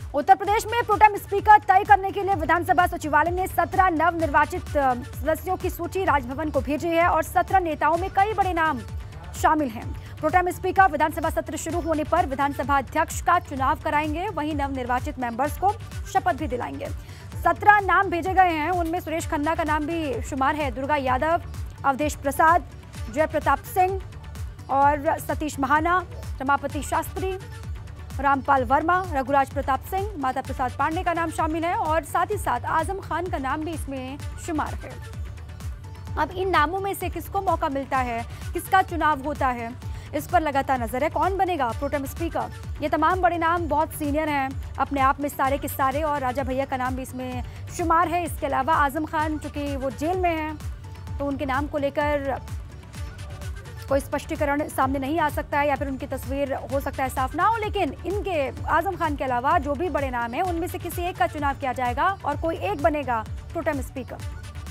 उत्तर प्रदेश में pro tem speaker तय करने के लिए विधानसभा सचिवालय ने 17 नवनिर्वाचित सदस्यों की सूची राजभवन को भेजी है और 17 नेताओं में कई बड़े नाम शामिल हैं। प्रोटेम स्पीकर विधानसभा सत्र शुरू होने पर विधानसभा अध्यक्ष का चुनाव कराएंगे, वहीं नवनिर्वाचित मेंबर्स को शपथ भी दिलाएंगे। 17 नाम भेजे गए हैं, उनमें सुरेश खन्ना का नाम भी शुमार है। दुर्गा यादव, अवधेश प्रसाद, जय प्रताप सिंह और सतीश महाना, रमापति शास्त्री, रामपाल वर्मा, रघुराज प्रताप सिंह, माता प्रसाद पांडे का नाम शामिल है और साथ ही साथ आजम खान का नाम भी इसमें शुमार है। अब इन नामों में से किसको मौका मिलता है, किसका चुनाव होता है, इस पर लगातार नजर है। कौन बनेगा प्रोटेम स्पीकर? ये तमाम बड़े नाम बहुत सीनियर हैं अपने आप में सारे के सारे, और राजा भैया का नाम भी इसमें शुमार है। इसके अलावा आजम खान, चूंकि वो जेल में हैं, तो उनके नाम को लेकर कोई स्पष्टीकरण सामने नहीं आ सकता है या फिर उनकी तस्वीर हो सकता है साफ ना हो, लेकिन इनके आजम खान के अलावा जो भी बड़े नाम हैं उनमें से किसी एक का चुनाव किया जाएगा और कोई एक बनेगा प्रोटेम स्पीकर।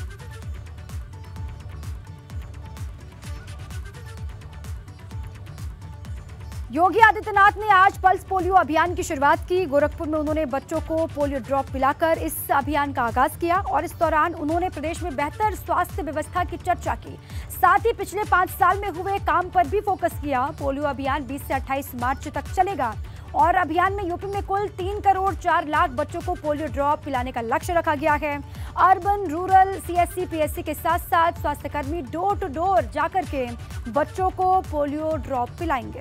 योगी आदित्यनाथ ने आज पल्स पोलियो अभियान की शुरुआत की। गोरखपुर में उन्होंने बच्चों को पोलियो ड्रॉप पिलाकर इस अभियान का आगाज किया और इस दौरान उन्होंने प्रदेश में बेहतर स्वास्थ्य व्यवस्था की चर्चा की। साथ ही पिछले 5 साल में हुए काम पर भी फोकस किया। पोलियो अभियान 20 से 28 मार्च तक चलेगा और अभियान में यूपी में कुल 3 करोड़ 4 लाख बच्चों को पोलियो ड्रॉप पिलाने का लक्ष्य रखा गया है। अर्बन, रूरल, सीएससी, पीएससी के साथ साथ स्वास्थ्यकर्मी डोर टू डोर जाकर के बच्चों को पोलियो ड्रॉप पिलाएंगे।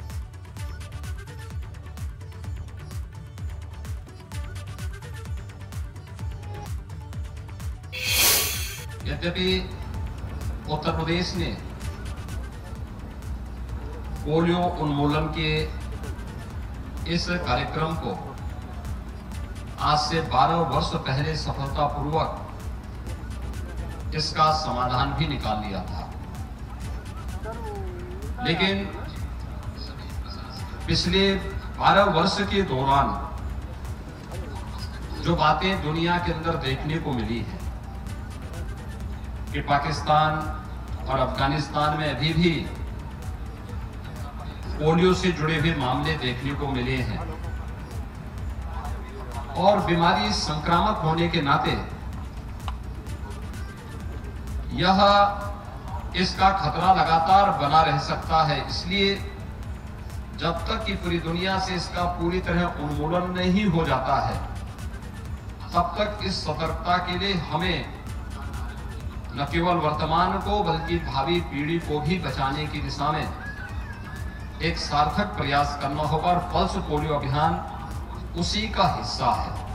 यद्यपि उत्तर प्रदेश ने पोलियो उन्मूलन के इस कार्यक्रम को आज से 12 वर्ष पहले सफलतापूर्वक इसका समाधान भी निकाल लिया था, लेकिन पिछले 12 वर्ष के दौरान जो बातें दुनिया के अंदर देखने को मिली है कि पाकिस्तान और अफगानिस्तान में अभी भी पोलियो से जुड़े हुए मामले देखने को मिले हैं और बीमारी संक्रामक होने के नाते इसका खतरा लगातार बना रह सकता है। इसलिए जब तक कि पूरी दुनिया से इसका पूरी तरह उन्मूलन नहीं हो जाता है, तब तक इस सतर्कता के लिए हमें न केवल वर्तमान को बल्कि भावी पीढ़ी को भी बचाने की दिशा में एक सार्थक प्रयास करना होगा और पल्स पोलियो अभियान उसी का हिस्सा है।